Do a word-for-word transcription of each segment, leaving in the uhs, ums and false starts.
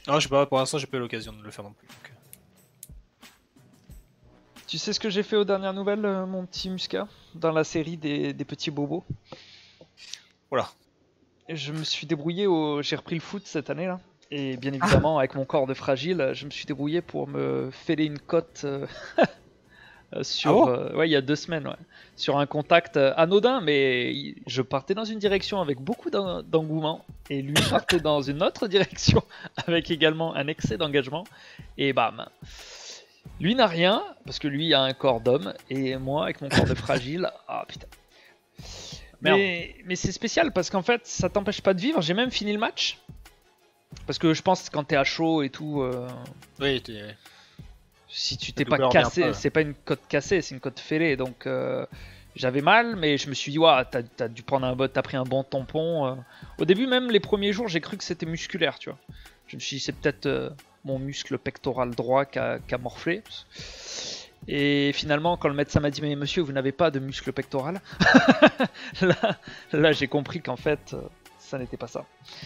Ah, je sais pas, pour l'instant j'ai pas eu l'occasion de le faire non plus. Donc... Tu sais ce que j'ai fait aux dernières nouvelles, euh, mon petit Muscat, dans la série des, des petits bobos? Voilà. Je me suis débrouillé, au... j'ai repris le foot cette année là. Et bien évidemment, avec mon corps de fragile, je me suis débrouillé pour me fêler une cote euh, sur, Ah bon euh, ouais, il y a deux semaines, ouais, sur un contact euh, anodin, mais je partais dans une direction avec beaucoup d'en- d'engouement, et lui partait dans une autre direction avec également un excès d'engagement, et bam. Lui n'a rien, parce que lui a un corps d'homme, et moi, avec mon corps de fragile, ah putain. Merde. Mais, mais c'est spécial, parce qu'en fait, ça t'empêche pas de vivre, j'ai même fini le match. Parce que je pense que quand t'es à chaud et tout, euh, Oui, t'es... si tu La t'es pas douleur vient cassé, pas. c'est pas une côte cassée, c'est une côte fêlée. Donc euh, j'avais mal, mais je me suis dit, ouais, t'as t'as dû prendre un bon, t'as pris un bon tampon. euh. Au début, même les premiers jours, j'ai cru que c'était musculaire, tu vois. Je me suis dit, c'est peut-être euh, mon muscle pectoral droit qui a, qui a morflé. Et finalement, quand le médecin m'a dit, mais monsieur, vous n'avez pas de muscle pectoral, là, là j'ai compris qu'en fait, euh, ça n'était pas ça.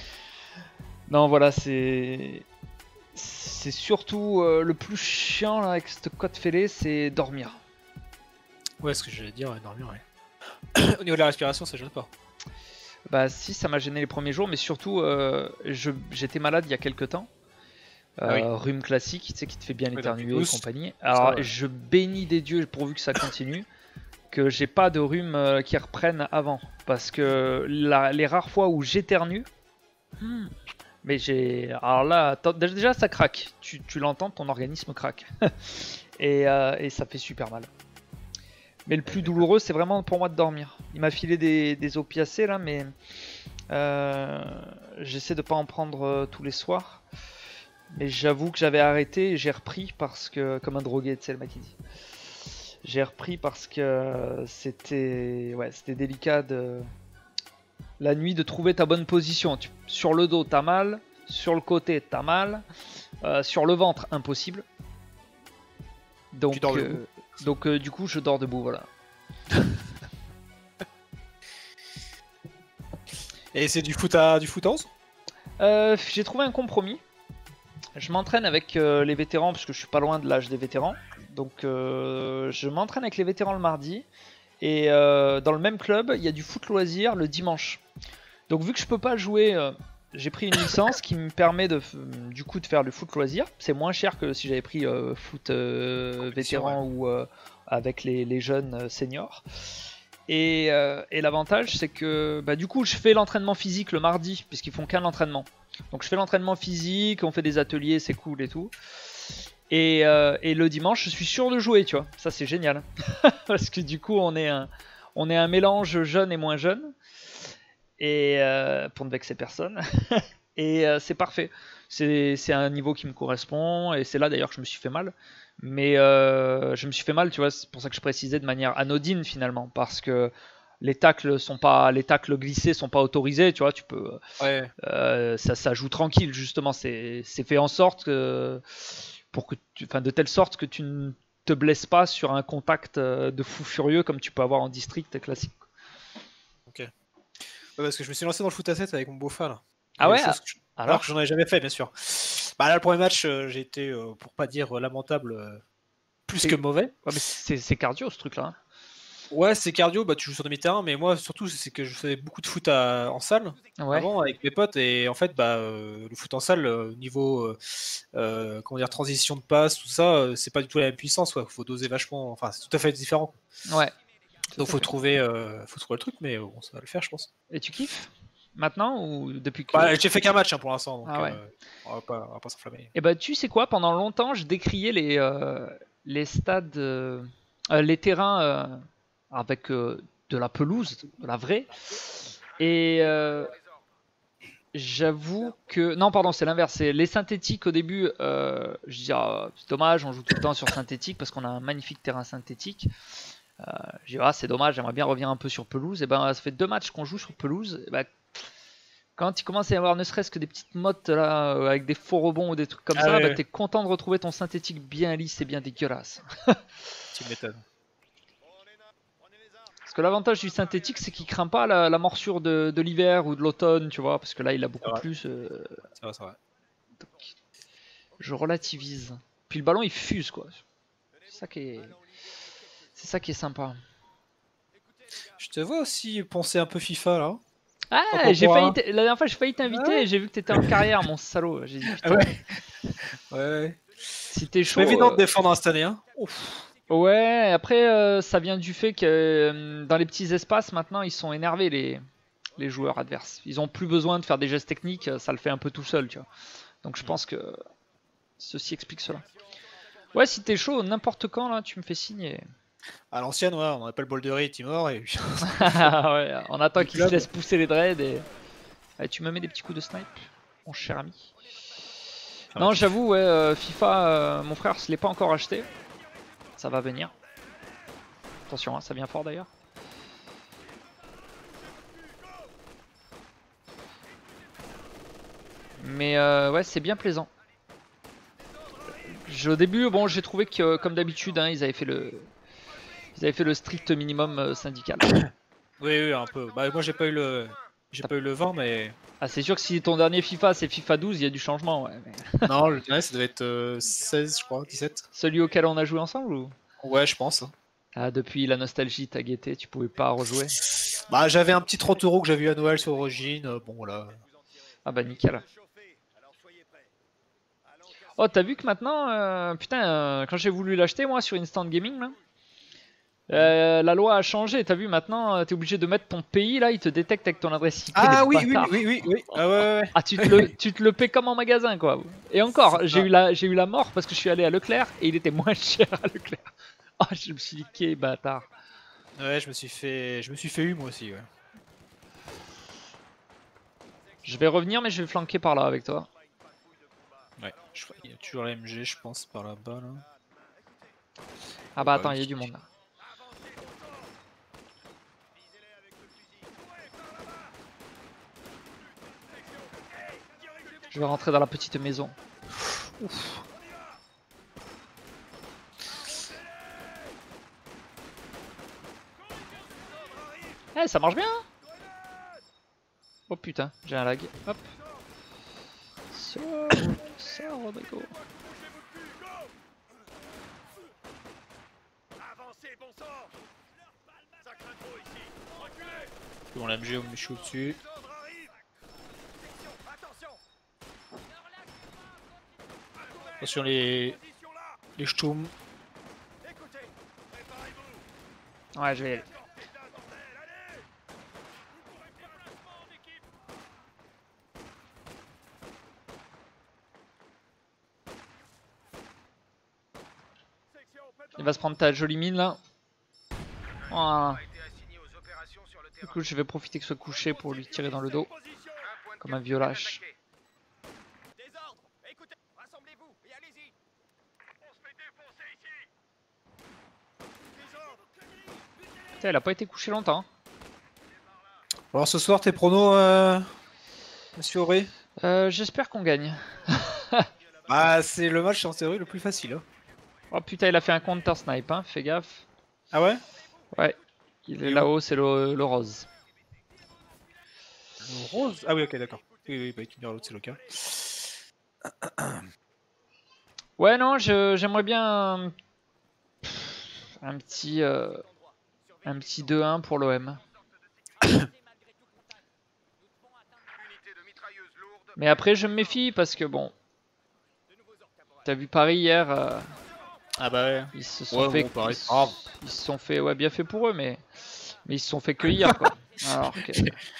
Non, voilà, c'est. C'est surtout euh, le plus chiant là, avec cette côte fêlée, c'est dormir. Ouais, ce que j'allais dire, ouais, dormir, ouais. Au niveau de la respiration, ça gêne pas. Bah si, ça m'a gêné les premiers jours, mais surtout, euh, je- j'étais malade il y a quelques temps. Euh, Ah oui. Rhume classique, tu sais, qui te fait bien Ouais, éternuer donc, et tous, compagnie. ça, Alors, ouais. je bénis des dieux pourvu que ça continue, que j'ai pas de rhume euh, qui reprenne avant. Parce que la- les rares fois où j'éternue, hmm, mais j'ai. Alors là, attends, déjà ça craque. Tu, tu l'entends, ton organisme craque. et, euh, et ça fait super mal. Mais le plus douloureux, c'est vraiment pour moi de dormir. Il m'a filé des, des opiacés là, mais euh, j'essaie de pas en prendre euh, tous les soirs. Mais j'avoue que j'avais arrêté et j'ai repris parce que, comme un drogué, tu sais, le mec il dit. J'ai repris parce que c'était, ouais, c'était délicat de la nuit de trouver ta bonne position. Tu... Sur le dos, t'as mal. Sur le côté, t'as mal. Euh, sur le ventre, impossible. Donc, Tu dors euh, debout. donc euh, du coup, je dors debout, voilà. Et c'est du foot à du foot à onze? Euh, j'ai trouvé un compromis. Je m'entraîne avec euh, les vétérans parce que je suis pas loin de l'âge des vétérans. Donc euh, je m'entraîne avec les vétérans le mardi. Et euh, dans le même club, il y a du foot loisir le dimanche. Donc vu que je peux pas jouer, euh, j'ai pris une licence qui me permet de, du coup de faire le foot loisir. C'est moins cher que si j'avais pris euh, foot euh, vétéran ou euh, avec les, les jeunes euh, seniors. Et, euh, et l'avantage, c'est que bah, du coup, je fais l'entraînement physique le mardi, puisqu'ils font qu'un entraînement. Donc je fais l'entraînement physique, on fait des ateliers, c'est cool et tout. Et, euh, et le dimanche, je suis sûr de jouer, tu vois. Ça, c'est génial. Parce que du coup, on est un, on est un mélange jeune et moins jeune. Et euh, pour ne vexer personne. et euh, c'est parfait. C'est, c'est un niveau qui me correspond. Et c'est là d'ailleurs que je me suis fait mal. Mais euh, je me suis fait mal, tu vois. C'est pour ça que je précisais de manière anodine finalement. Parce que les tacles sont pas, les tacles glissés sont pas autorisés, tu vois. Tu peux, Ouais. euh, ça, ça joue tranquille justement. C'est, c'est fait en sorte que, pour que, tu, enfin, de telle sorte que tu ne te blesses pas sur un contact de fou furieux comme tu peux avoir en district classique. Ok. Ouais, parce que je me suis lancé dans le foot à sept avec mon beau-frère là. Ah ouais, chose que je... alors, alors que j'en avais jamais fait, bien sûr. Bah là, le premier match, euh, j'ai été, euh, pour pas dire euh, lamentable, euh, plus c'est... que mauvais. Ouais, mais c'est, c'est cardio ce truc-là. Hein. Ouais, c'est cardio, bah tu joues sur demi-terrain, mais moi surtout c'est que je faisais beaucoup de foot à... en salle Ouais. avant avec mes potes et en fait bah euh, le foot en salle euh, niveau euh, euh, comment dire transition de passe tout ça euh, c'est pas du tout la même puissance quoi. Faut doser vachement, enfin c'est tout à fait différent. Ouais. Donc faut trouver, euh, faut trouver le truc, mais bon ça va le faire je pense. Et tu kiffes maintenant ou depuis que... Bah j'ai fait qu'un match hein, pour l'instant donc ah ouais. euh, on va pas, on va pas s'enflammer. Et bah tu sais quoi, pendant longtemps je décriais les euh, les stades, euh, euh, les terrains euh, avec euh, de la pelouse, de la vraie. Et euh, j'avoue que non pardon c'est l'inverse, c'est les synthétiques au début. Euh, je dis ah, c'est dommage, on joue tout le temps sur synthétique parce qu'on a un magnifique terrain synthétique. Euh, je dis ah c'est dommage, j'aimerais bien revenir un peu sur pelouse. Et ben ça fait deux matchs qu'on joue sur pelouse. Et ben, quand il commence à y avoir ne serait-ce que des petites mottes là, euh, avec des faux rebonds ou des trucs comme Ah ça, ouais, bah, ouais. t'es content de retrouver ton synthétique bien lisse et bien dégueulasse. Tu m'étonnes. Parce que l'avantage du synthétique, c'est qu'il craint pas la, la morsure de, de l'hiver ou de l'automne, tu vois, parce que là il a beaucoup C'est vrai, plus. Euh... c'est vrai, c'est vrai. je relativise. Puis le ballon il fuse quoi. C'est ça qui est, c'est ça qui est sympa. Je te vois aussi penser un peu FIFA là. Ah, j'ai pourra... failli la dernière fois j'ai failli t'inviter ah et j'ai vu que t'étais en carrière, mon salaud. J'ai dit putain. Ouais. Ouais. Si t'es chaud. C'est pas évident euh... de défendre cette année. Hein. Ouf. Ouais, après euh, ça vient du fait que euh, dans les petits espaces maintenant ils sont énervés les les joueurs adverses. Ils ont plus besoin de faire des gestes techniques, ça le fait un peu tout seul, tu vois. Donc je pense que ceci explique cela. Ouais, si t'es chaud, n'importe quand là, tu me fais signer. À l'ancienne, ouais, on appelle Boldery et Timor et Ouais, on attend Du qu'il se club. laisse pousser les dreads et. Allez, tu me mets des petits coups de snipe, mon cher ami. Non, j'avoue, ouais, euh, FIFA, euh, mon frère se l'est pas encore acheté. Ça va venir. Attention, hein, ça vient fort d'ailleurs. Mais euh, ouais, c'est bien plaisant. Je, au début, bon, j'ai trouvé que, euh, comme d'habitude, hein, ils avaient fait le, ils avaient fait le strict minimum euh, syndical. Oui, oui, un peu. Bah, moi, j'ai pas eu le, j'ai pas eu le vingt, mais. Ah, c'est sûr que si ton dernier FIFA c'est FIFA douze, il y a du changement, ouais. Mais... non, le dernier, ça devait être euh, seize, je crois, dix-sept. Celui auquel on a joué ensemble ou? Ouais, je pense. Ah, depuis la nostalgie t'a guetté, tu pouvais pas rejouer? Bah, j'avais un petit trente euros que j'avais eu à Noël sur Origin. Euh, bon, là. Ah bah nickel. Oh, t'as vu que maintenant, euh, putain, euh, quand j'ai voulu l'acheter moi sur Instant Gaming, là, euh, la loi a changé. T'as vu maintenant, euh, t'es obligé de mettre ton pays là, il te détecte avec ton adresse I P. Ah oui, oui, bâtard. oui, oui, oui. Ah ouais, ouais, ouais. Ah, tu te, le, tu te le paies comme en magasin quoi. Et encore, j'ai eu, la, j'ai eu la mort parce que je suis allé à Leclerc et il était moins cher à Leclerc. Oh, je me suis dit, qu'est bâtard. Ouais, je me suis fait, je me suis fait eu moi aussi. Ouais. Je vais revenir, mais je vais flanquer par là avec toi. Ouais, je... il y a toujours la M G, je pense, par là-bas. Là. Ah bah Oh, attends, bah, il y a oui. du monde là. Je vais rentrer dans la petite maison. Ouf. Eh, ça marche bien. Oh putain, j'ai un lag. Hop. Sors, sors, Rodrigo. Bon, la M G, on me chaud dessus. Attention les, les Schtroumpfs. Ouais, je vais y aller. Il va se prendre ta jolie mine là. Voilà. Du coup, je vais profiter que ce soit couché pour lui tirer dans le dos. Comme un vieux lâche. Putain, il a pas été couché longtemps. Alors ce soir, tes pronos, euh... Monsieur Auré? euh, J'espère qu'on gagne. Bah, c'est le match en théorie le plus facile. Hein. Oh putain, il a fait un counter snipe, hein. Fais gaffe. Ah ouais? Ouais, il est Et là-haut, c'est le, le rose. Le rose? Ah oui, ok, d'accord. Oui, oui, bah, tu me diras l'autre, c'est le cas. Ouais, non, j'aimerais bien un, un petit, euh, un petit deux un pour l'O M. Mais après, je me méfie parce que bon, t'as vu Paris hier. Euh, ah bah ouais. Ils se sont ouais, fait, bon, pareil, ils, grave. ils se sont fait, ouais, bien fait pour eux, mais mais ils se sont fait cueillir quoi. Alors que,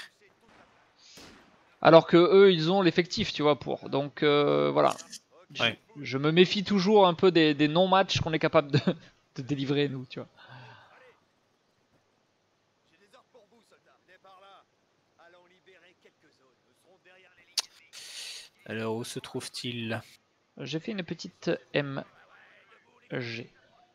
alors que eux, ils ont l'effectif, tu vois, pour. Donc euh, voilà. Ouais. Je, je me méfie toujours un peu des, des non-matchs qu'on est capable de, de délivrer nous, tu vois. Alors où se trouve-t-il? J'ai fait une petite M G.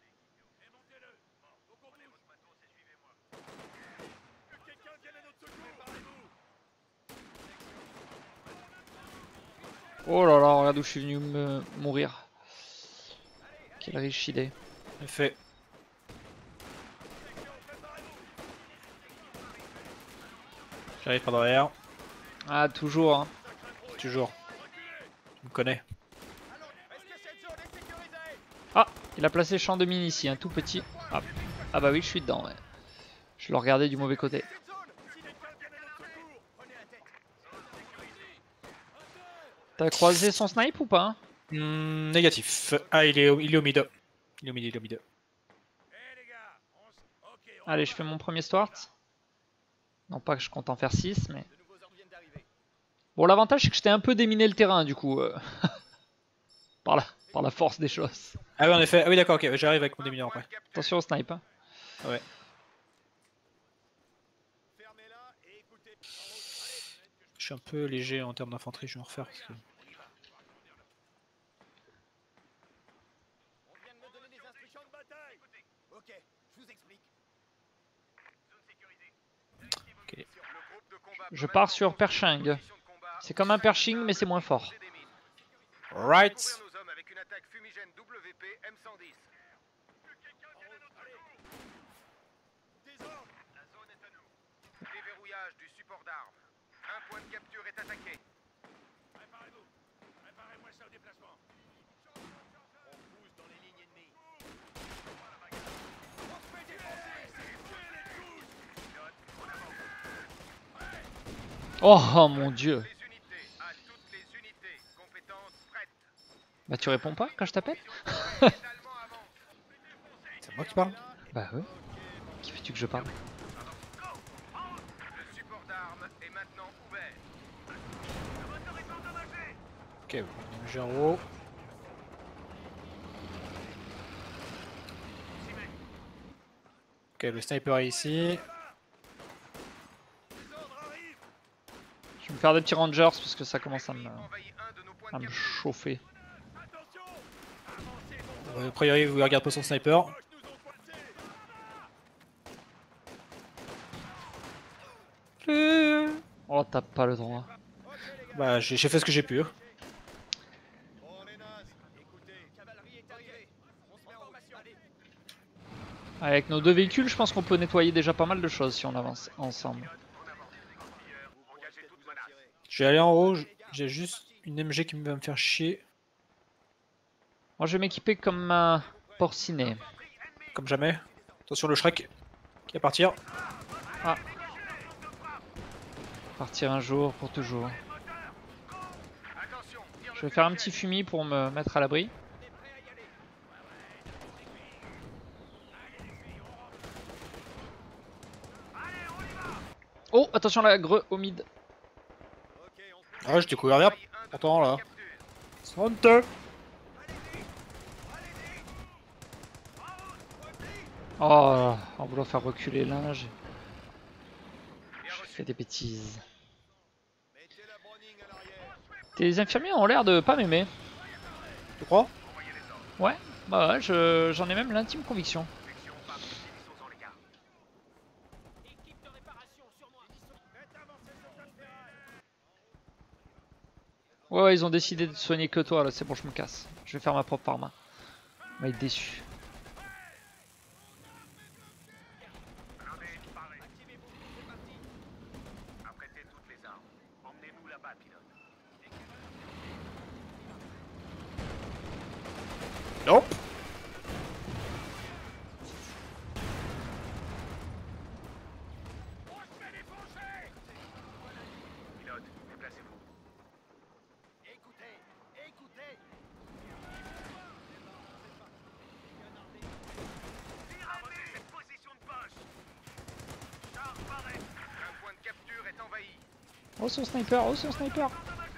Oh là là, regarde où je suis venu me mourir. Quelle riche idée. Fait. J'arrive par derrière. Ah, toujours. Hein. Toujours. Tu me connais. Ah, il a placé champ de mine ici, un tout petit. Ah, ah bah oui, je suis dedans, ouais. Je le regardais du mauvais côté. T'as croisé son snipe ou pas? Mmh, négatif. Ah, il est, au, il est au mid. Il est au mid, il est au mid. Allez, je fais mon premier start. Non pas que je compte en faire six, mais... Bon, l'avantage c'est que j'étais un peu déminé le terrain, du coup. Euh... par, la... par la force des choses. Ah oui, en effet. Ah oui, d'accord, ok. J'arrive avec mon démineur après. Attention au snipe. Hein. Ouais. Je suis un peu léger en termes d'infanterie, je vais en refaire. Parce que... Okay. Je pars sur Pershing. C'est comme un Pershing, mais c'est moins fort. Right. Déverrouillage du support d'armes. Un point de capture est attaqué. Préparez-vous. Préparez-moi ça au déplacement. On pousse dans les lignes ennemies. On se fait défoncer. Oh mon dieu. Les unités, à toutes les unités. Compétences prêtes. Bah tu réponds pas quand je t'appelle? C'est moi qui parle? Bah ouais. Qui veux-tu que je parle? Ok, j'ai en haut. Ok, le sniper est ici. Je vais me faire des petits rangers parce que ça commence à me, à me chauffer. A priori, vous regardez pas son sniper. Oh, t'as pas le droit. Bah, j'ai fait ce que j'ai pu. Avec nos deux véhicules, je pense qu'on peut nettoyer déjà pas mal de choses si on avance ensemble. Je vais aller en haut, j'ai juste une M G qui va me faire chier. Moi je vais m'équiper comme un porcinet. Comme jamais. Attention le Shrek qui va partir. Ah. Partir un jour pour toujours. Je vais faire un petit fumier pour me mettre à l'abri. Oh, attention la greu au mid. Ah, j'ai découvert rien. Pourtant là. Hunter. Oh, en voulant faire reculer l'un, j'ai fait des bêtises. Tes infirmiers ont l'air de pas m'aimer. Tu crois? Ouais, bah ouais, je, j'en ai même l'intime conviction. Ouais, ouais, ils ont décidé de soigner que toi, là, c'est bon, je me casse. Je vais faire ma propre arme. On va être déçu. Nope. Oh son sniper, oh son sniper.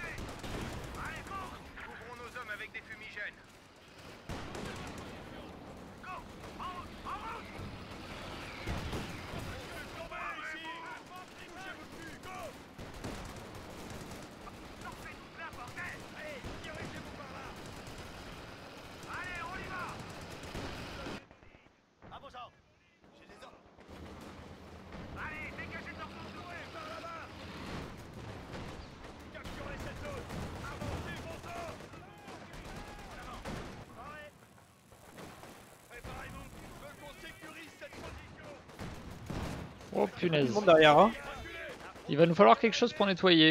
Oh punaise. Derrière, hein. Il va nous falloir quelque chose pour nettoyer.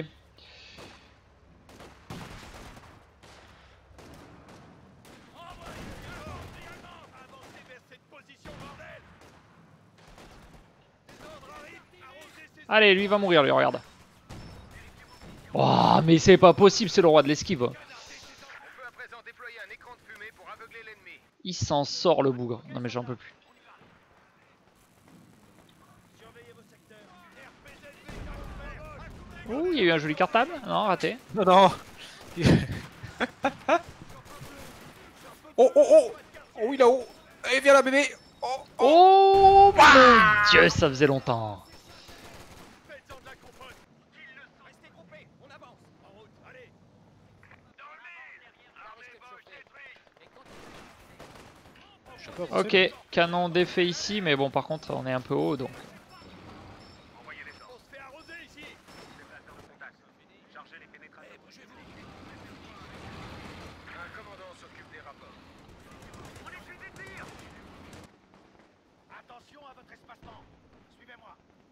Allez, lui il va mourir, lui, regarde. Oh, mais c'est pas possible, c'est le roi de l'esquive. On peut à présent déployer un écran de fumée pour aveugler l'ennemi. Il s'en sort le bougre. Non mais j'en peux plus. Ouh, il y a eu un joli cartable. Non, raté. Non, non. Oh, oh, oh. Oh, oui, là-haut. Allez, viens là, bébé. Oh, oh. Oh mon dieu, ça faisait longtemps. Faites-en de la compote. Qu'ils le sont. Restez groupés, on avance. En route, allez. Dans le mille. Armée gauche détruite. Je suis un peu avancé, Ok, canon défait ici, mais bon par contre on est un peu haut donc. Envoyez les ordres. On se fait arroser ici. Déplateur de contact. Chargez les pénétrateurs. Bougez-vous. Un commandant s'occupe des rapports. On essuie des tirs. Attention à votre espacement. Suivez-moi.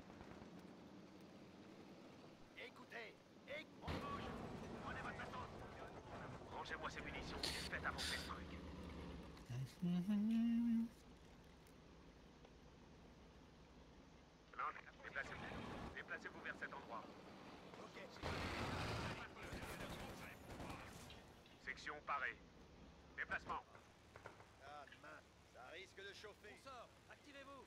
Écoutez. Et on bouge. Prenez votre attente. Rangez-moi ces munitions et faites avancer ce truc. Déplacez-vous. Déplacez-vous vers cet endroit. Section parée. Déplacement. Ah mince, ça risque de chauffer. On sort, activez-vous.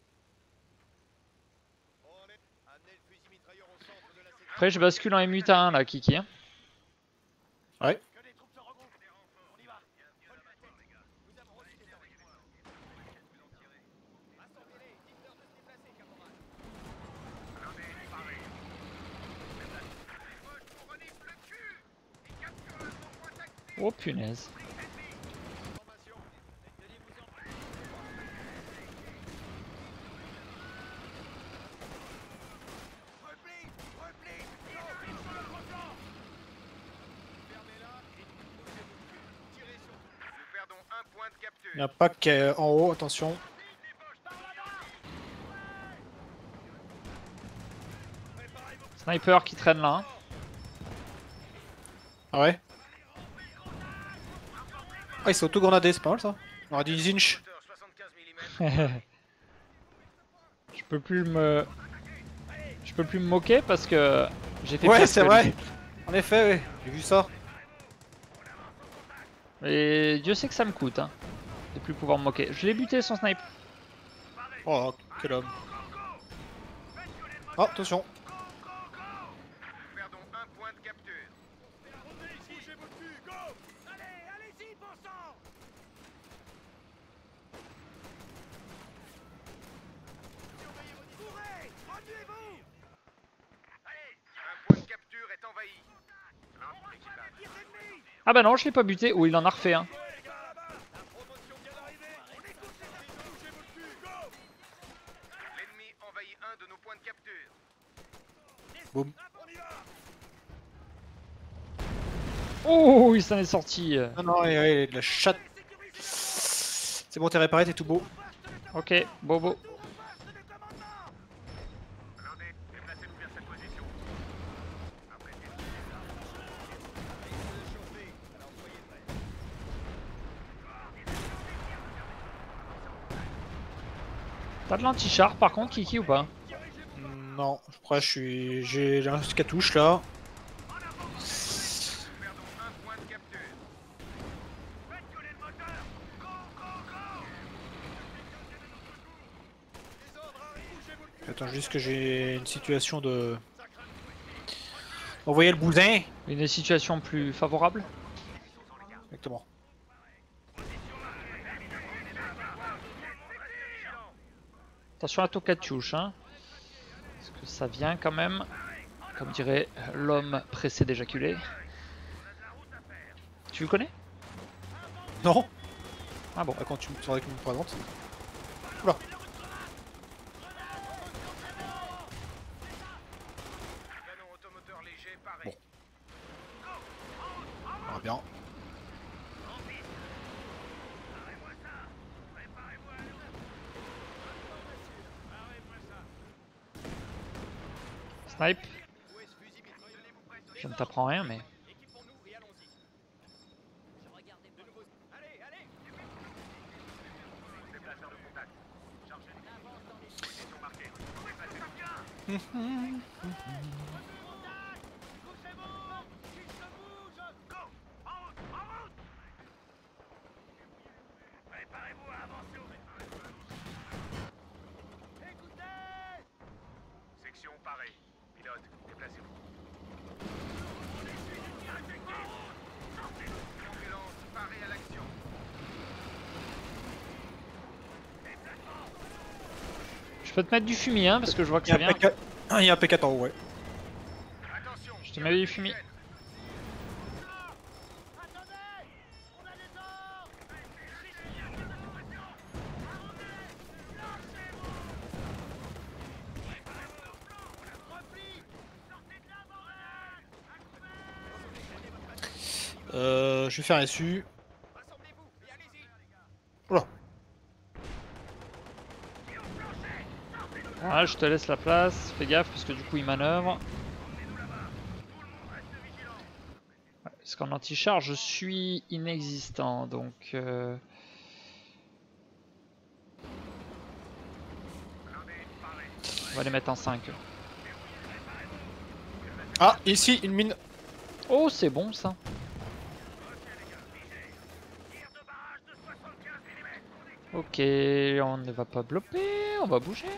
Bon, allez, amenez le fusil mitrailleur au centre de la section. Après je bascule en M huit A un là, Kiki. Hein. Ouais. Que des troupes se regroupent. On y va. Nous avons reçu des ordres. Assemblez-les, dites-leur de se déplacer, caporal. Blindé, paré. Déplace. Je vous renifle le cul. Et capture le son point actif. Oh punaise. Formation. Tenez-vous en place. Repli, repli. Ils arrivent sur notre flanc. Fermez-la et bougez-vous le cul. Tirez sur tout. Nous perdons un point de capture. Il y a un pack euh, en haut, attention. Sniper qui traîne là. Hein. Ah ouais. Ah, il s'est auto-grenadé, c'est pas mal ça. On aurait dit Zinch. soixante-quinze millimètres. Je peux plus me. Je peux plus me moquer parce que j'ai fait Ouais, pire c'est que vrai. lui. En effet, ouais. J'ai vu ça. Et Dieu sait que ça me coûte hein, de plus pouvoir me moquer. Je l'ai buté son snipe. Oh, quel homme. Oh, attention. Nous perdons un point de capture. Bougez votre cul, go. Allez, allez-y, bon sang. Surveillez vos courez, remuez-vous. Allez, un point de capture est envahi. Un équipage. Ah bah non, je l'ai pas buté. Ou il en a refait un. Hein. Les gars là-bas, la promotion vient d'arriver. On écoute les armes. Bougez votre cul, go. L'ennemi envahit un de nos points de capture. Boum. On y va. Oh, il s'en est sorti. Non, non, il y a de la chatte. C'est bon, t'es réparé, t'es tout beau. Ok, bobo. Blindé, déplacez-vous vers cette position. Après, T'as de l'anti-char par contre, Kiki ou pas? Non, je crois que je suis. J'ai un cartouche là. perdons un point de capture. Faites gueuler le moteur. Go, go, go. Les ordres arrivent. Bougez-vous le cul. Attends juste que j'ai une situation de. Envoyer le bousin. Une situation plus favorable? Exactement. Attention à ton Katyush, hein. Parce que ça vient quand même, comme dirait l'homme pressé d'éjaculer. Tu le connais? Non. Ah bon. Ah, quand tu me faudrait que tu me présentes. Oula. Canon automoteur léger paré. Ah, bien. Snipe. Où est ce fusil mitrailleur? Tenez-vous prêts. Je ne t'apprends rien, mais. Équipons-nous et allons-y. Je regarde de nouveau. Allez, allez. Déplaceur de contact. Chargez. Avance dans les positions marquées. Déplacez-vous bien. Section parée. Pilote, déplacez-vous. Ambulance, parée à l'action. Je peux te mettre du fumier, hein, parce que je vois que Il y a ça un vient. P quatre Ah, il y a un P quatre en haut, ouais. Attention. Je te mets du fumier. Euh, je vais faire un S U. Rassemblez-vous et allez-y. Oula. Voilà, je te laisse la place. Fais gaffe, parce que du coup, il manœuvre. Ouais, parce qu'en anti-charge, je suis inexistant, donc... Euh... On va les mettre en cinq. Ah, ici, une mine. Oh, c'est bon, ça. Ok, on ne va pas bloquer, on va bouger.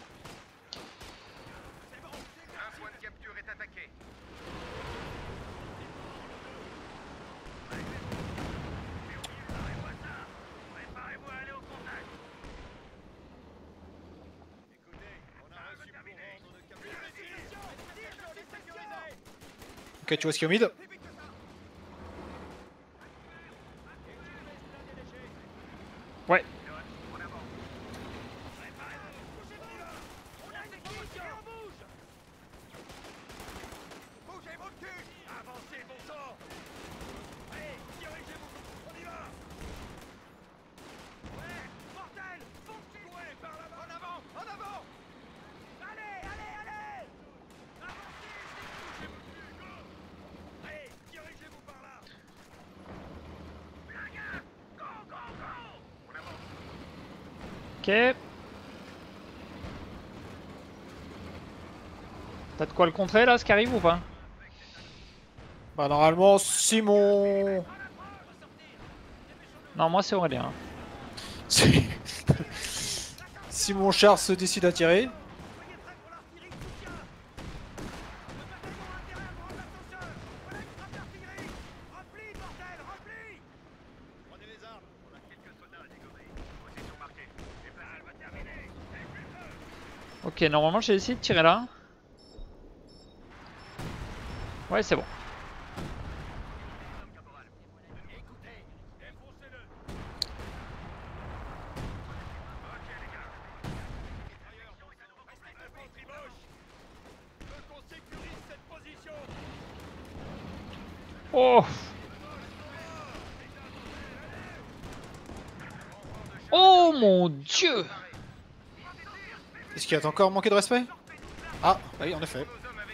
Un point de capture est attaqué. Préparez-vous à aller au contact. Écoutez, on a reçu pour ordre de capture. Ok, tu vois ce qu'il y a au mid? Ouais. Bougez vos culs. Avancez, bon sang. Allez, dirigez-vous. On y va. Ouais, mortel. Foncez. Courez par là-bas. En avant, en avant. Allez, allez, allez. Avancez, bougez vos culs. Go. Allez, dirigez-vous par là. Blague. Go, go, go. On avance. Ok. T'as de quoi le contrer là, ce qui arrive ou pas? Bah, normalement, si mon. Non, moi c'est Aurélien. Si, si mon char se décide à tirer. Ok, normalement j'ai essayé de tirer là. Ouais, c'est bon. Oh! Oh mon Dieu! Est-ce qu'il y a encore manqué de respect? Ah, oui, en effet.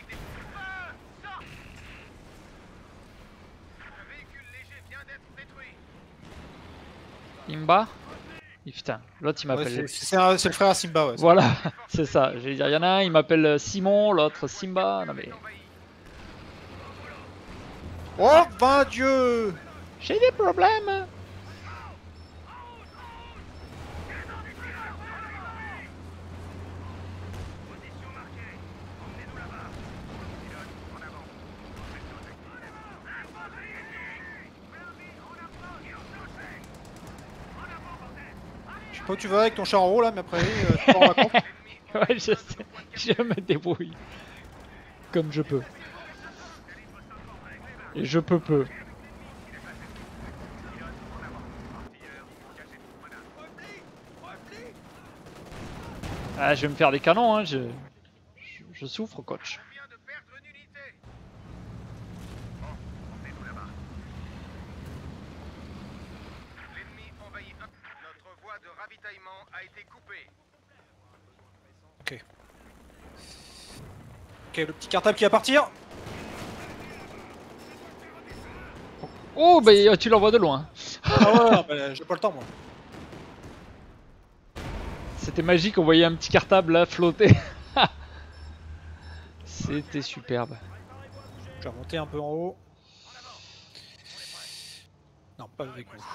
Imba? Et putain, l'autre il Ouais, m'appelle. c'est c'est un- c'est le frère à Simba, ouais. Voilà, c'est ça. J'allais dire, il y en a un, il m'appelle Simon, l'autre Simba. Non mais. Oh, ben Dieu! J'ai des problèmes! Je sais pas où tu vas avec ton char en haut là, mais après, euh, tu t'en rends compte. Ouais, je sais. Je me débrouille. Comme je peux. Et je peux peu. Ah, je vais me faire des canons, hein. Je, je, je souffre, coach. On vient de perdre une unité. Bon, emmenez-nous là-bas. L'ennemi envahit un. Notre voie de ravitaillement a été coupée. Ok. Ok, le petit cartable qui va partir. Oh, bah tu l'envoies de loin. Ah ouais, bah, j'ai pas le temps moi. C'était magique, on voyait un petit cartable là flotter. C'était superbe. Je vais remonter un peu en haut. Non, pas avec vous.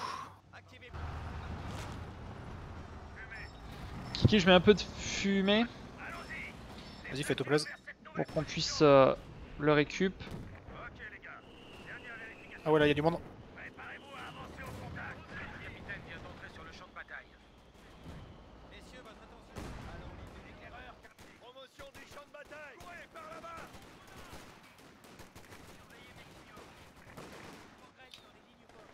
Kiki, je mets un peu de fumée Vas-y, fais-toi plaisir. pour qu'on puisse euh, le récup. Ah ouais, là, il y a du monde. Préparez-vous à avancer au contact. Le capitaine vient d'entrer sur le champ de bataille. Messieurs, votre attention. Allons, lisez l'éclaireur. Promotion du champ de bataille. Courez par là-bas. Surveillez mes signaux. Progresse dans les lignes gauches.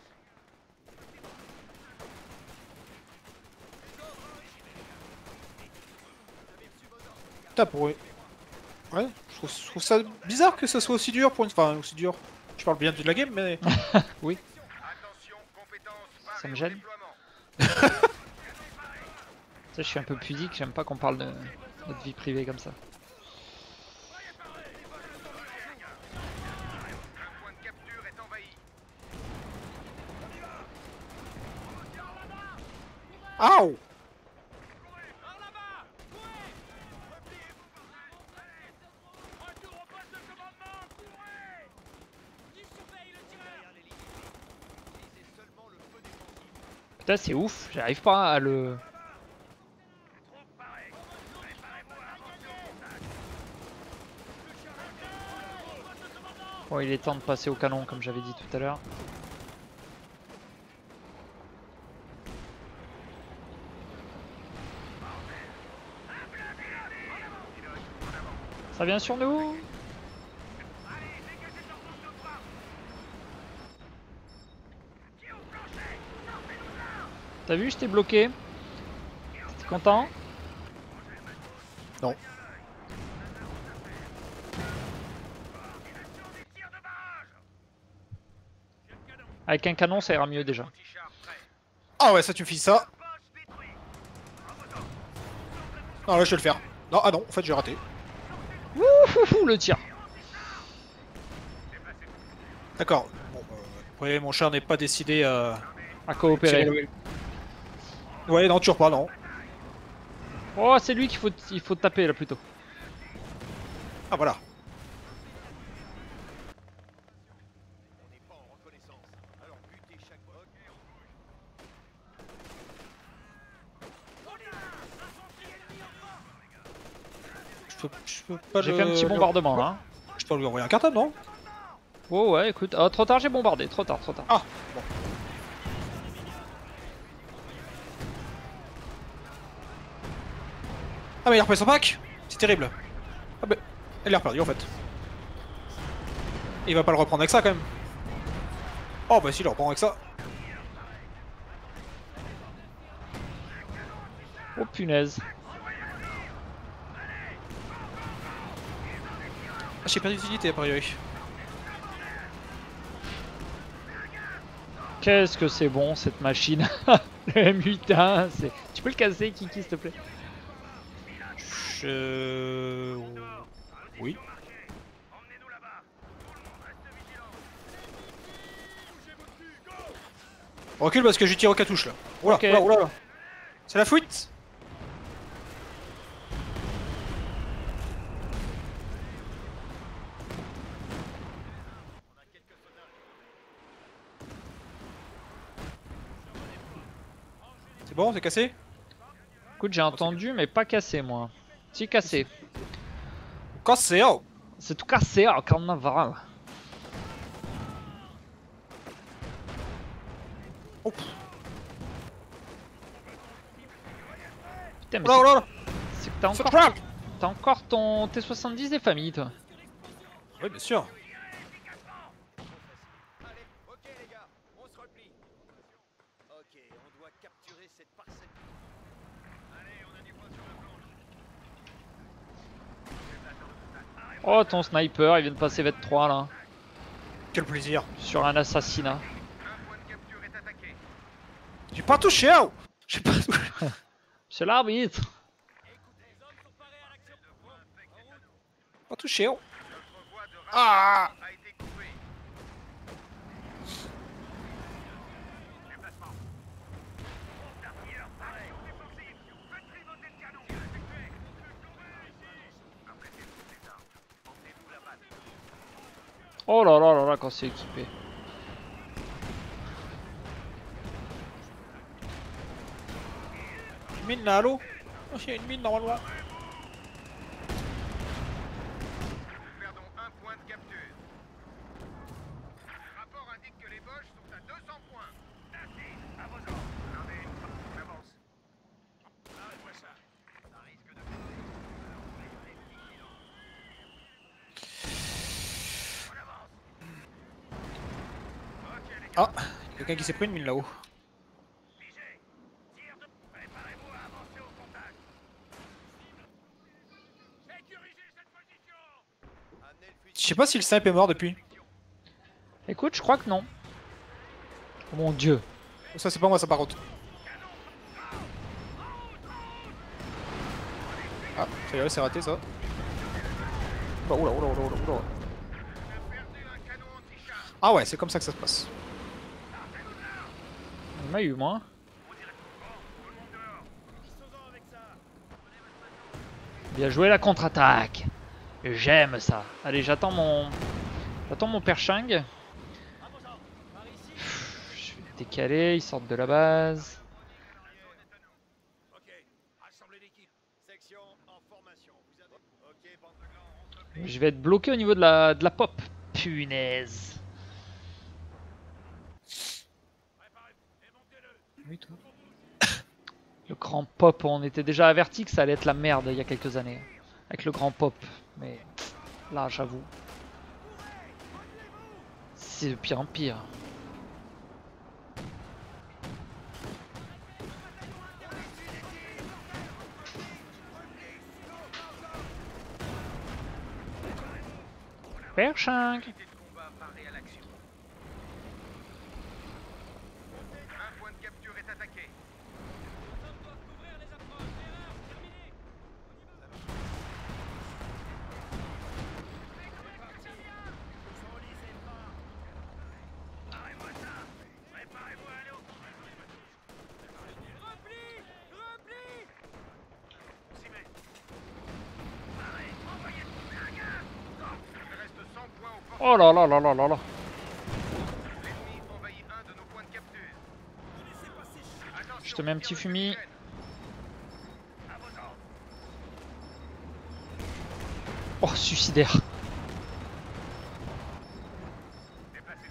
Les ordres enrichis, les gars. Vous avez reçu vos ordres, les gars. Putain, pour... Ouais, je trouve, je trouve ça bizarre que ça soit aussi dur pour une... Enfin, aussi dur. Je parle bien de la game, mais... Oui, Attention, compétence, ça me parée au gêne. déploiement. Tu sais, je suis un peu pudique, j'aime pas qu'on parle de notre vie privée comme ça. Un point de capture est envahi. Aouh! Par là-bas. Courez. Repliez-vous, bordel. Retour au poste de commandement. Courez. Qui surveille le tireur? Utilisez seulement le feu défensif. Putain, c'est ouf, j'arrive pas à le... Troupe parée. Préparez-vous à avancer au contact. Bon, il est temps de passer au canon comme j'avais dit tout à l'heure. Ça vient sur nous. T'as vu, je t'ai bloqué. T'es content? Non. Avec un canon, ça ira mieux déjà. Anti-char prêt. Ah ouais, ça tu files ça. Non, là, je vais le faire. Non, ah non, en fait, j'ai raté. Ouh, le tir. D'accord. Bon, euh, ouais, mon char n'est pas décidé à... À coopérer. Ouais, non, toujours pas, non. Oh, c'est lui qu'il faut, il faut taper là plutôt. Ah, voilà. On n'est pas en reconnaissance. Alors butez chaque bug. Je peux, je peux pas J'ai le- fait un petit le- bombardement là. hein. Je peux lui envoyer un cartable, non? Oh ouais, écoute. Ah, trop tard, j'ai bombardé. Trop tard, trop tard. Ah, bon. Ah, mais il a repris son pack. C'est terrible. Ah, bah, elle est reperdue en fait. Il va pas le reprendre avec ça quand même. Oh, bah si, il le reprend avec ça. Oh punaise. Ah, j'ai perdu d'utilité a priori. Qu'est-ce que c'est bon cette machine. Le M huit un, c'est... Tu peux le casser, Kiki, s'il te plaît? Je... Oui. Emmenez-nous là-bas. Tout le monde reste vigilant. Bougez vos culs, go. Recule parce que je tire au cartouche là. Oula, Ok. oula, oula, oula. C'est la fuite. C'est bon, c'est cassé? Écoute, j'ai entendu, mais pas cassé, moi. Si, cassé. Cassé, oh. C'est tout cassé en carnaval. Oh. Putain, mais Oula, c'est- oula, oula. c'est que t'as Sur encore... trap. T'as encore ton T soixante-dix des familles, toi. Oui, bien sûr. Allez, ok les gars, on se replie. Ok, on doit capturer cette parcelle. Allez, on a du poids sur la planche. Oh, ton sniper, il vient de passer V trois, là. Quel plaisir. Sur un assassinat. Un point de capture est attaqué. J'ai pas touché, oh. J'ai pas touché. C'est l'arbitre. Les hommes sont parés à l'action. Bon, en route. Pas touché, oh. Notre voie de Ah. a été coupée. Déplacement. Artilleurs parés. Défensif. Faites tripoter le canon. Effectué. Après, c'est toutes les armes. Emmenez Oh là là là là quand c'est équipé. Une mine là, allô? Oh, il y a une mine normalement. Nous perdons un point de capture. Le rapport indique que les Boches sont à deux cents points. Ainsi, à vos ordres. Attendez, on avance. Arrête-moi ça. Ça risque de... On avance. Ok les gars. Ah, il y a quelqu'un qui s'est pris une mine là-haut. Figé. Tire de... Préparez-vous à avancer au contact. Sécurisez cette position. Amenez le fusil. Je sais pas si le snipe est mort depuis. Écoute, je crois que non. Oh mon dieu. Ça c'est pas moi ça par contre. Ah, ça y est, c'est raté ça. Oula, oula, oula, oula, oula, oula. On a perdu un canon anti-char. Ah ouais, c'est comme ça que ça se passe. Il m'a eu moi. Bien joué la contre-attaque. J'aime ça. Allez, j'attends mon... J'attends mon Pershing. Je vais décaler, ils sortent de la base. Ok, rassemblez l'équipe. Section en formation. Vous avez... Ok, bande de glands, on se plie. Je vais être bloqué au niveau de la, de la pop. Punaise. Préparez-vous et montez-le. Oui, toi. Le grand pop, on était déjà averti que ça allait être la merde il y a quelques années. Avec le grand pop. Mais là, j'avoue. C'est de pire en pire. Pershing. Unité de combat parée à l'action. Un point de capture est attaqué. Les hommes doivent couvrir les approches. Erreur, terminé. Repli, repli. On s'y met. Paré, envoyez un gars. Il reste cent points au port. Oh là là là là là là. L'ennemi envahit un de nos points de capture. Attention, Je te mets un petit tir de fumier. fumigène. À vos ordres. Oh, suicidaire. Déplacez-vous.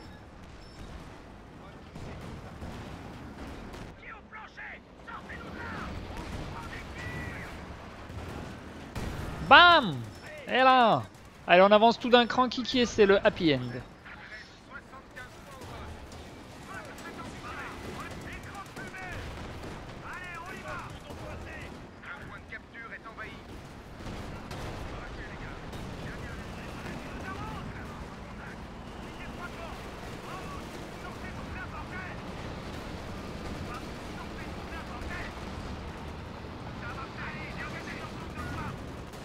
Qui au plancher. Sortez-nous de là. Bam. Et là. Allez, on avance tout d'un cran. Qui qui est? C'est le happy end. soixante-quinze points au boss. Écran de fumée. Allez, on y va. Un point de capture est envahi. Ok les gars. On avance. Visez trois corps. En route. Sortez tout plein bordel. Sortez tout plein bordel. Ça va aller. Dégagez leur zone de combat.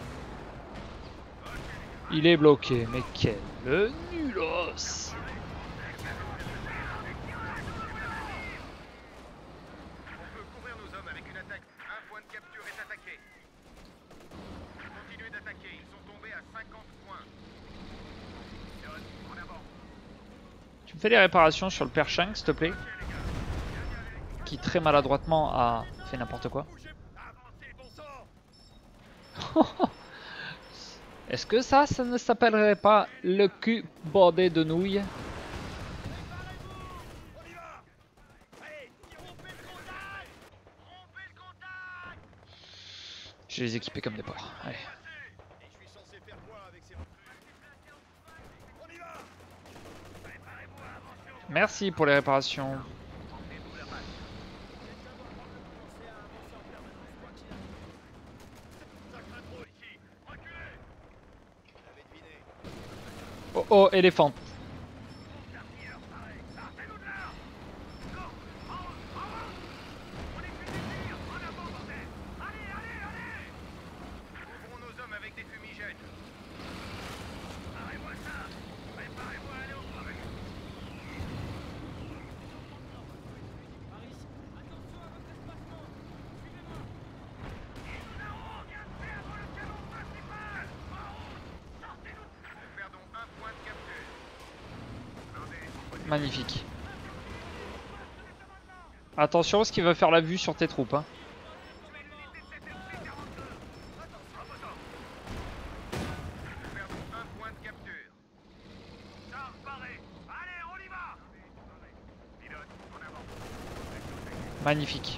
Ok les gars. Il est bloqué. Mais quel nulos. On peut couvrir nos hommes avec une attaque. Un point de capture est attaqué. Continuez d'attaquer. Ils sont tombés à cinquante points. John, en avant. Tu me fais les réparations sur le Pershing, s'il te plaît. Qui très maladroitement a fait n'importe quoi. Avancez, bon sang. Est-ce que ça, ça ne s'appellerait pas le cul bordé de nouilles? On y va. Allez, rompez le contact. Rompez le contact. Je vais les équiper comme des porcs. Allez. Et je suis censé faire quoi avec ces... On y va. Préparez-vous à avancer au... Merci pour les réparations. Rendez-vous la balle. Ça craint trop ici. Reculez. J'avais deviné. Oh oh, éléphant. L'artilleur, pareil. Sortez-nous de là. Go. En route, en route. On est plus des tirs. En avant, bordel. Allez, allez, allez. Couvrons nos hommes avec des fumigènes. Préparez-moi ça. Préparez-vous à aller au combat. Paris, attention à votre espacement. Suivez-moi. On vient de perdre le canon principal. En route. Sortez-nous. Nous perdons un point de capture. Magnifique. Attention, ce qui va faire la vue sur tes troupes. Hein. Un point de capture. Ça reparaît. Allez, on y va. Pilote, en avant. Magnifique.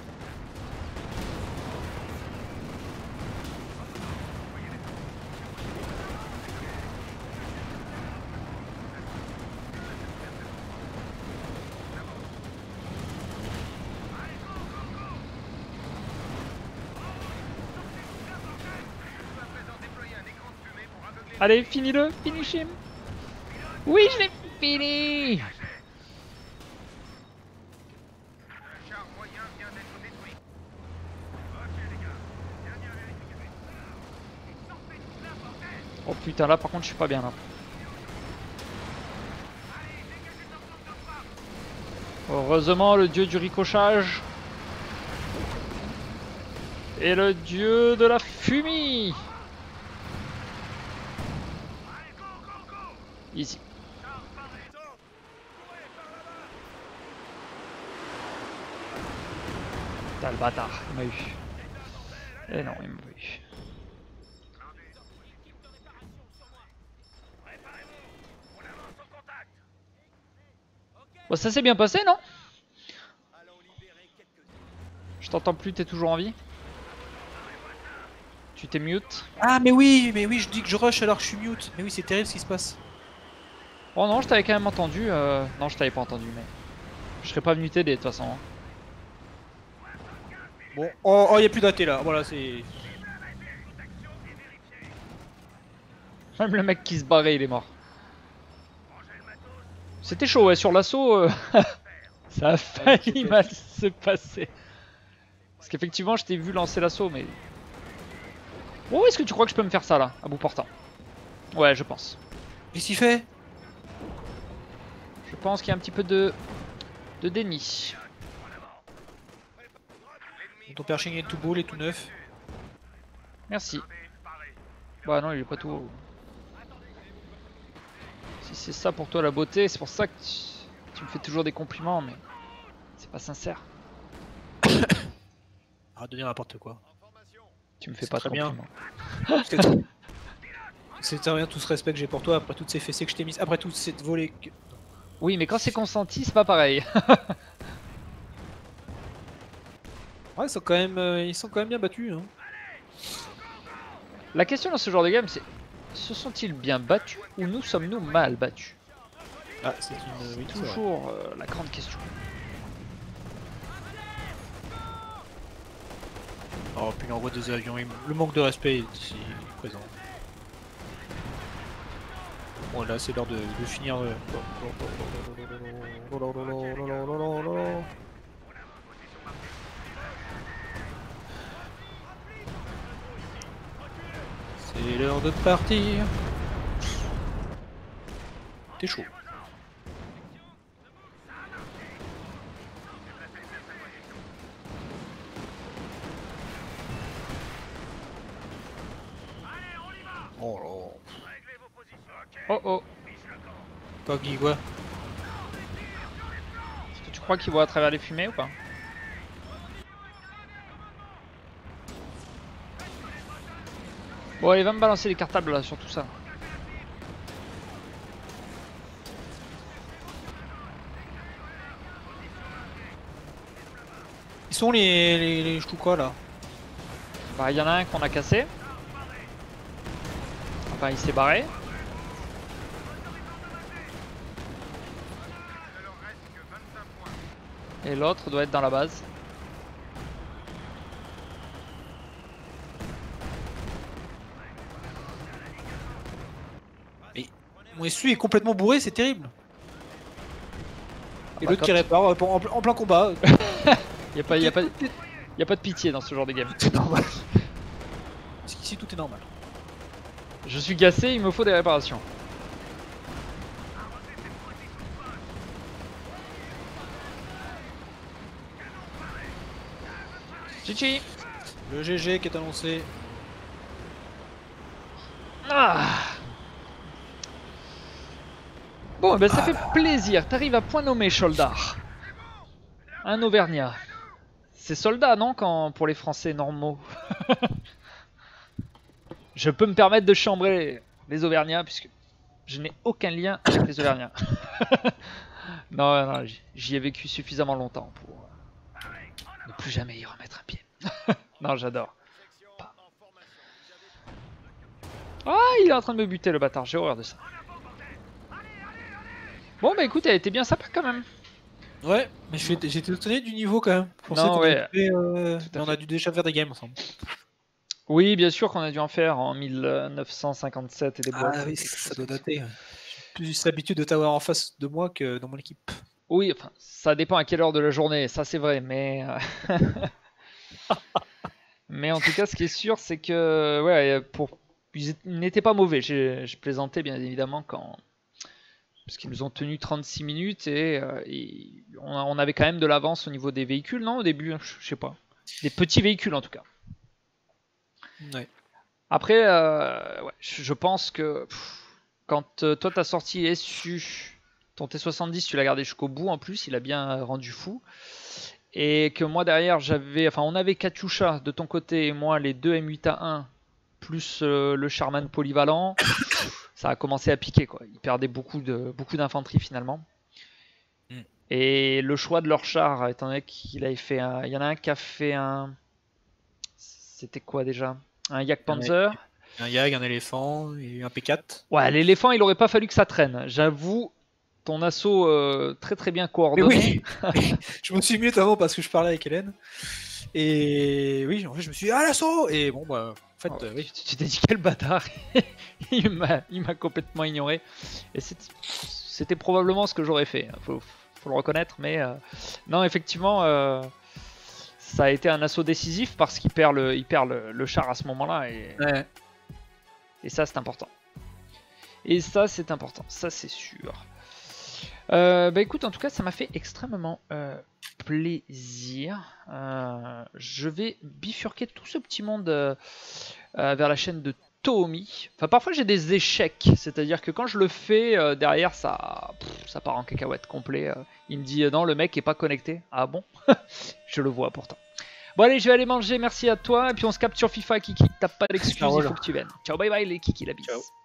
Allez, finis-le, finish him. Oui, je l'ai fini. Un char moyen vient d'être détruit. Ok les gars, dernière vérification. Sortez de là, bordel. Oh putain, là par contre, je suis pas bien là. Heureusement, le dieu du ricochage et le dieu de la fumée. Easy. Putain, le bâtard, il m'a eu. Eh non, il m'a pas eu. Bon, ça s'est bien passé, non? Je t'entends plus, t'es toujours en vie? Tu t'es mute? Ah mais oui, mais oui, je dis que je rush alors que je suis mute. Mais oui, c'est terrible ce qui se passe. Oh non, je t'avais quand même entendu. Euh... Non, je t'avais pas entendu, mais je serais pas venu t'aider de toute façon. Hein. Bon, oh, oh, y a plus d'A T là. Voilà, c'est. Même le mec qui se barrait, il est mort. C'était chaud, ouais, sur l'assaut. Euh... ça a failli mal se passer. Parce qu'effectivement, je t'ai vu lancer l'assaut, mais. Oh, est-ce que tu crois que je peux me faire ça là, à bout portant? Ouais, je pense. Qu'est-ce qu'il fait? Je pense qu'il y a un petit peu de, de déni. Ton Pershing est tout beau, il est tout neuf. Merci. Bah non, il est pas tout. Si c'est ça pour toi la beauté, c'est pour ça que tu, tu me fais toujours des compliments, mais c'est pas sincère. Arrête de dire n'importe quoi. Tu me fais pas de très bien. compliments. C'est très bien tout ce respect que j'ai pour toi après toutes ces fessées que je t'ai mises, après toute cette volée. Que... Oui, mais quand c'est consenti, c'est pas pareil. Ouais, ils sont quand même, euh, ils sont quand même bien battus. Hein. La question dans ce genre de game, c'est se sont-ils bien battus ou nous sommes-nous mal battus? Ah, c'est une. Oui, toujours euh, la grande question. Oh, puis l'envoi des avions, il... le manque de respect est ici présent. Bon, là, c'est l'heure de, de finir. Euh... C'est l'heure de partir. T'es chaud. Oh là. Oh oh. Quoi, Guy, quoi? Est-ce que tu crois qu'ils voient à travers les fumées ou pas? Bon, allez, va me balancer les cartables là sur tout ça. Ils sont les, les, les choucas là? Bah, il y en a un qu'on a cassé. Enfin, il s'est barré. Et l'autre doit être dans la base. Mais mon S U est complètement bourré, c'est terrible. Et bah, l'autre qui répare euh, en, en plein combat. y a pas, y a pas, y a pas de pitié dans ce genre de game. C'est normal. Parce qu'ici tout est normal. Je suis gassé, il me faut des réparations. Chichi. Le G G qui est annoncé. Ah. Bon, ben ça fait plaisir. T'arrives à point nommé, Soldar. Un Auvergnat. C'est soldat, non, quand pour les Français normaux. Je peux me permettre de chambrer les Auvergnats puisque je n'ai aucun lien avec les Auvergnats. non, non, j'y ai vécu suffisamment longtemps pour ne plus jamais y remettre un pied. non, j'adore. Ah, il est en train de me buter le bâtard, j'ai horreur de ça. Bon bah écoute, elle était bien sympa quand même. Ouais, mais j'étais étonné du niveau quand même. Je Non, ouais. Fait, euh, on a dû déjà faire des games ensemble. Oui, bien sûr qu'on a dû en faire en mille neuf cent cinquante-sept et des boîtes. Ah oui, ça doit dater. J'ai plus l'habitude de t'avoir en face de moi que dans mon équipe. Oui, enfin, ça dépend à quelle heure de la journée, ça c'est vrai, mais... mais en tout cas, ce qui est sûr, c'est que... Ouais, pour... ils n'étaient pas mauvais, je plaisantais bien évidemment quand... Parce qu'ils nous ont tenu trente-six minutes et, euh, et on, a, on avait quand même de l'avance au niveau des véhicules, non, au début, je, je sais pas. Des petits véhicules en tout cas. Ouais. Après, euh, ouais, je pense que pff, quand euh, toi t'as sorti S U, ton T soixante-dix, tu l'as gardé jusqu'au bout en plus, il a bien rendu fou. Et que moi derrière, j'avais, enfin, on avait Katyusha de ton côté et moi les deux M huit A un plus euh, le Sherman polyvalent. Ça a commencé à piquer quoi. Ils perdaient beaucoup de beaucoup d'infanterie finalement. Mm. Et le choix de leur char, étant donné qu'il avait fait un, il y en a un qui a fait un, c'était quoi déjà? Un Jagdpanzer. Un Jag, un éléphant et un P quatre. Ouais, l'éléphant, il aurait pas fallu que ça traîne. J'avoue, ton assaut euh, très très bien coordonné. Oui. Je me suis mis notamment parce que je parlais avec Hélène. Et oui, en fait, je me suis dit, ah l'assaut! Et bon, bah, en fait, oh, euh, oui. Tu t'es dit, quel bâtard! Il m'a complètement ignoré. Et c'était probablement ce que j'aurais fait. Faut, faut le reconnaître. Mais euh, non, effectivement, euh, ça a été un assaut décisif parce qu'il perd, le, il perd le, le char à ce moment-là. Et, ouais. et ça, c'est important. Et ça, c'est important. Ça, c'est sûr. Euh, bah écoute, en tout cas, ça m'a fait extrêmement euh, plaisir. Euh, je vais bifurquer tout ce petit monde euh, euh, vers la chaîne de Tomi. Enfin, parfois j'ai des échecs, c'est-à-dire que quand je le fais, euh, derrière ça, pff, ça part en cacahuète complet. Euh, il me dit euh, non, le mec est pas connecté. Ah bon? Je le vois pourtant. Bon allez, je vais aller manger. Merci à toi. Et puis on se capte sur FIFA, Kiki. T'as pas d'excuses, il faut que tu viennes. Ciao, bye bye les Kiki, la bise. Ciao.